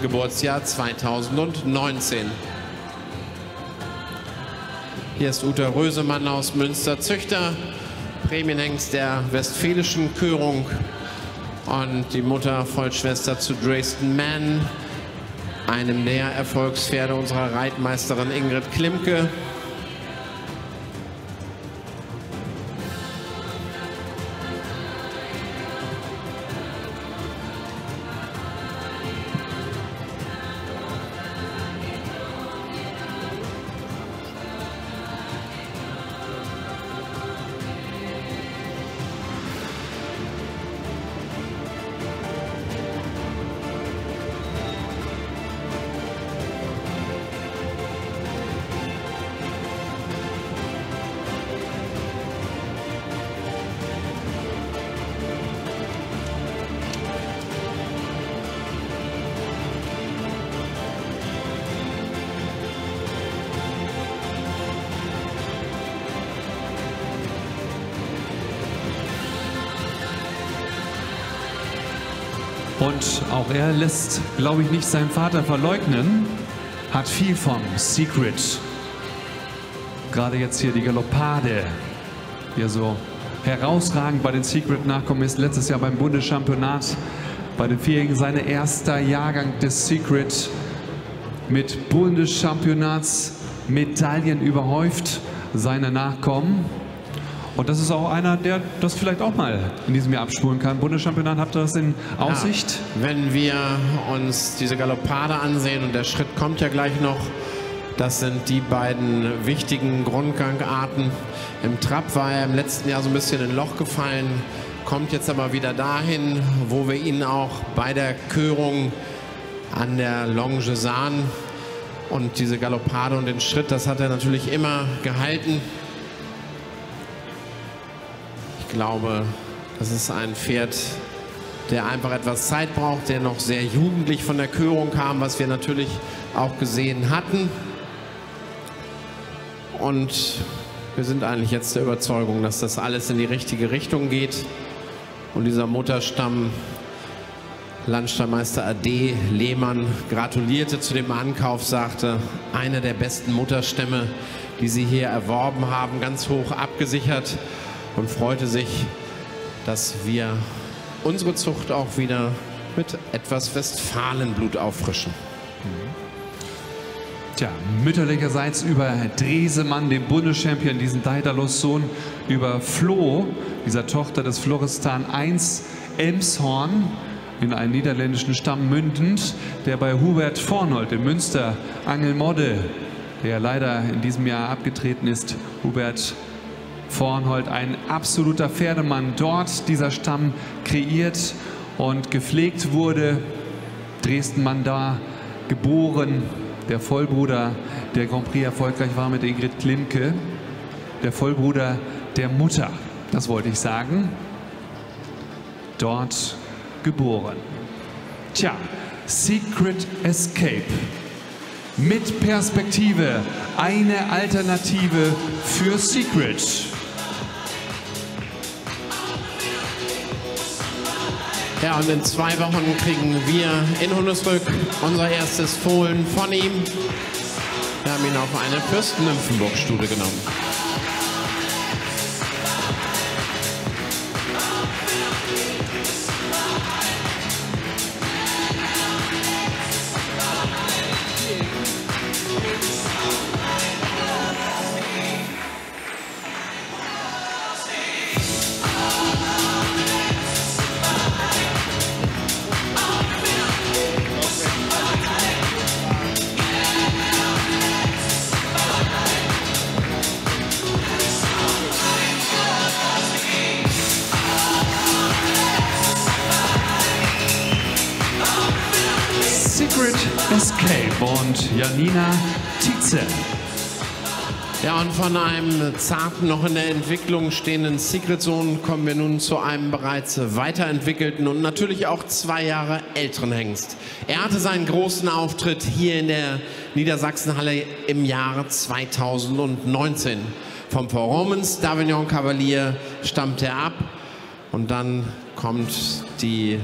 Geburtsjahr 2019. Hier ist Uta Rösemann aus Münster, Züchter, Prämienhengst der Westfälischen Körung und die Mutter Vollschwester zu Dresden Man, einem der Erfolgspferde unserer Reitmeisterin Ingrid Klimke. Und auch er lässt, glaube ich, nicht seinen Vater verleugnen, hat viel vom Secret. Gerade jetzt hier die Galoppade, die ja so herausragend bei den Secret-Nachkommen ist. Letztes Jahr beim Bundeschampionat bei den Vierjährigen sein erster Jahrgang des Secret mit Bundeschampionatsmedaillen überhäuft, seine Nachkommen. Und das ist auch einer, der das vielleicht auch mal in diesem Jahr abspulen kann. Bundeschampionat, habt ihr das in Aussicht? Ja, wenn wir uns diese Galoppade ansehen, und der Schritt kommt ja gleich noch, das sind die beiden wichtigen Grundgangarten. Im Trab war er im letzten Jahr so ein bisschen in ein Loch gefallen, kommt jetzt aber wieder dahin, wo wir ihn auch bei der Körung an der Longe sahen. Und diese Galoppade und den Schritt, das hat er natürlich immer gehalten. Ich glaube, das ist ein Pferd, der einfach etwas Zeit braucht, der noch sehr jugendlich von der Körung kam, was wir natürlich auch gesehen hatten. Und wir sind eigentlich jetzt der Überzeugung, dass das alles in die richtige Richtung geht. Und dieser Mutterstamm, Landstallmeister AD Lehmann, gratulierte zu dem Ankauf, sagte, einer der besten Mutterstämme, die sie hier erworben haben, ganz hoch abgesichert. Und freute sich, dass wir unsere Zucht auch wieder mit etwas Westfalenblut auffrischen. Tja, mütterlicherseits über Dresemann, den Bundeschampion, diesen Daedalus-Sohn, über Flo, dieser Tochter des Floristan 1 Elmshorn, in einen niederländischen Stamm mündend, der bei Hubert Vornold in Münster, Angelmodde, der leider in diesem Jahr abgetreten ist, Hubert Vornhold, ein absoluter Pferdemann, dort dieser Stamm kreiert und gepflegt wurde. Dresden-Mann da geboren, der Vollbruder, der Grand Prix erfolgreich war mit Ingrid Klimke, der Vollbruder der Mutter, das wollte ich sagen, dort geboren. Tja, Secret Escape. Mit Perspektive, eine Alternative für Secret. Ja, und in 2 Wochen kriegen wir in Hunnesrück unser erstes Fohlen von ihm. Wir haben ihn auf eine Fürsten-Nymphenburg-Stute genommen. Secret Escape und Janina Tietze. Ja, und von einem zarten, noch in der Entwicklung stehenden Secret-Sohn kommen wir nun zu einem bereits weiterentwickelten und natürlich auch 2 Jahre älteren Hengst. Er hatte seinen großen Auftritt hier in der Niedersachsenhalle im Jahre 2019. Vom Performance d'Avignon Cavalier stammt er ab und dann kommt die